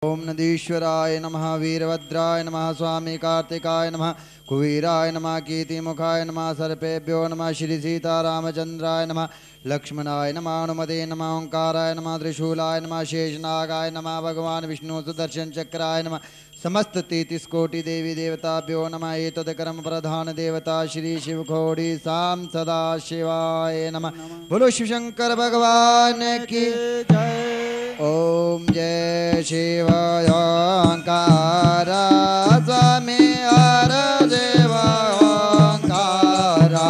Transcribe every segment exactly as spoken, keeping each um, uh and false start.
ओम नदीश्वराय नमः, वीरभद्राय नमः, स्वामी कार्तिकाय नमः, कुवीराय नमः, कीर्तिमुखाय नमः, सर्पेभ्यो नमः, श्री सीतारामचंद्राय नमः, लक्ष्मणाय नमः, हनुमते नमः, ओंकाराय नमः, त्रिशूलाय नमः, शेषनागाय नमः, भगवान विष्णु सुदर्शन चक्राय नमः, समस्त तैंतीस कोटि देवी देवताभ्यो नमः। एतद् प्रधान देवता श्री शिव खोड़ी साम सदा शिवाय नमः। बोलो शिव शंकर भगवान की जय। ओम जय शिव ओंकारा स्वामी हर देव ओंकारा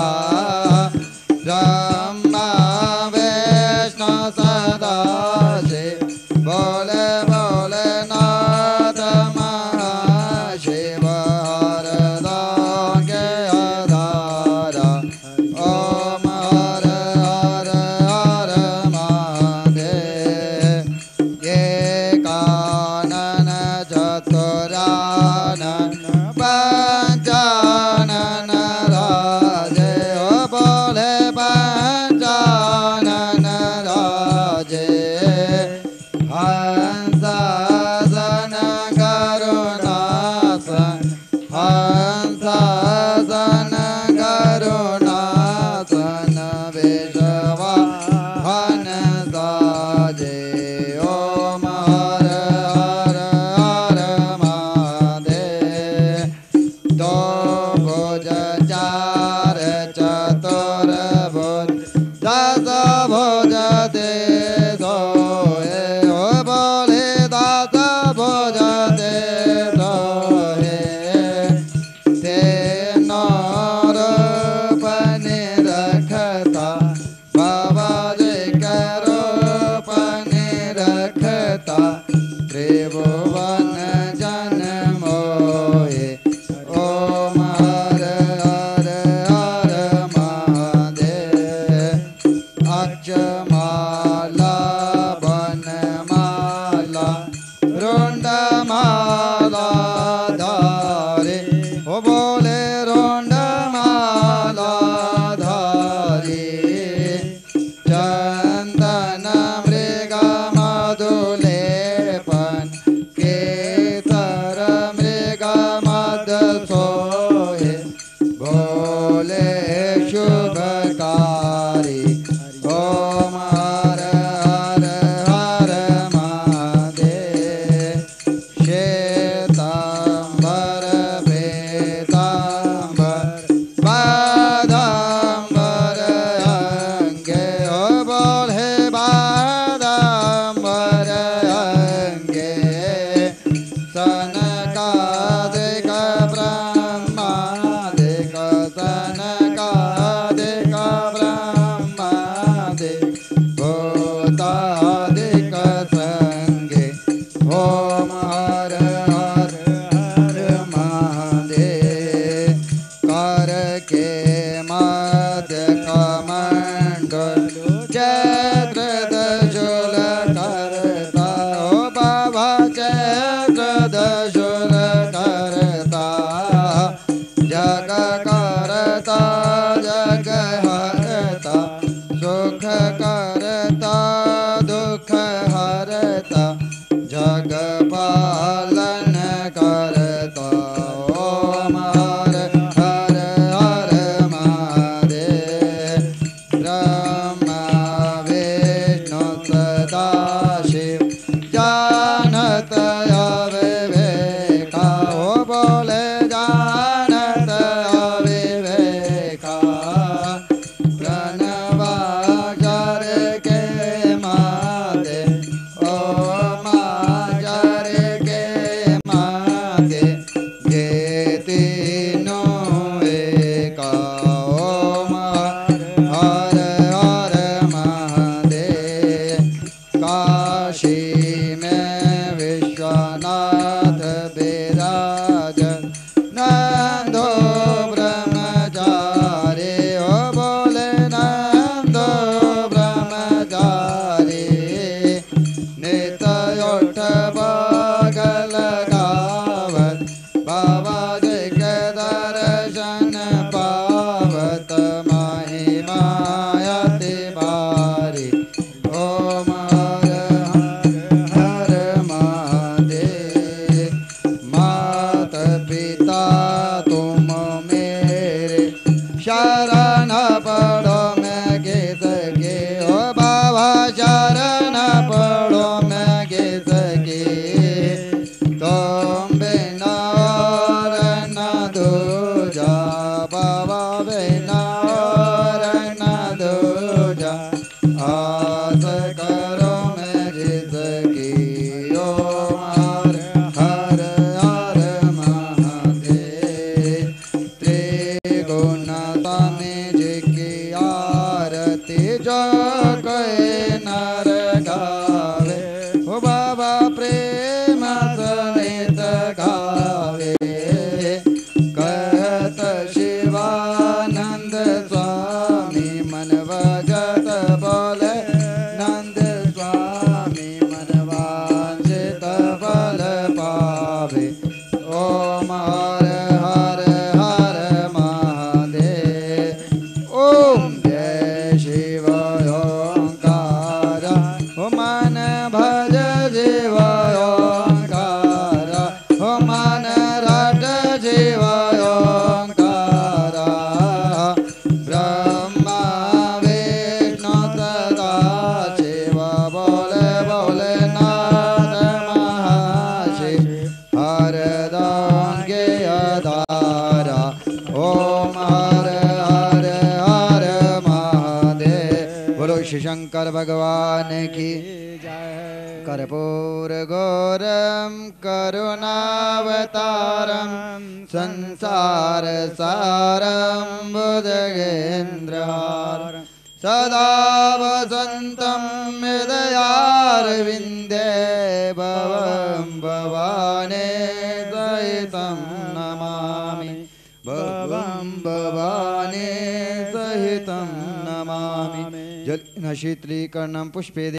ब्रह्मा विष्णु सदा शिव बोले बोले नाथ महाशिव हर के आधारा। ओम हर हर हर महादेव। ये कानन चतुरानन पंचानन राजे ओ बोले पंचानन राजे। हंसासन करुणासन हंसासन करुणासन विश्ववाहन साजे। ओम हर हर हर महादेव। दो भुज चार चतुर्भुज दस भुज दे सोए ओ बोले दस भुज दे सोए। तेनो रूप निरखता बाबा जी का रूप निरखता त्रिभुवन जन मोहे। ओम हर हर हर महादेव। अक्षमाला बनमाला रुंडमाला धारे ओ बोले रुंडमाला धारे। चंदन मृग मधुलेपन केसर मृग मद सोहे बोले शुभकारी। ओम हर हर हर महादेव। श्वेतांबर वेदांबर बादांबर अंगे ओ बोले बादांबर अंगे। सनकादिक ब्रह्मादिक सनकादिक ब्रह्मादिक भूतादिक संगे। ओम हर हर हर महादेव। कर के मध्य कमंडल चैत्र दशूल करता ओ बाबा चैत्र दशूल करता। जग करता जग हरता सुख करता दुख हरता जग पालन करता। ओम हर हर हर महादेव। ब्रह्मा विष्णु सदा शिव जानत अविवेका ओ बोले जानत अविवेका। प्रणवाचार के माते ओ माचार के शंकर भगवान की कर्पूर गौरम करुणावतारम संसार सारम बुद्धगेन्द्रहारम सदा वसन्तं हृदयारविन्दे भवं भवाने सहितं नमामि भवं भवाने सहितं नमामि जल शीतलीकरणं पुष्पे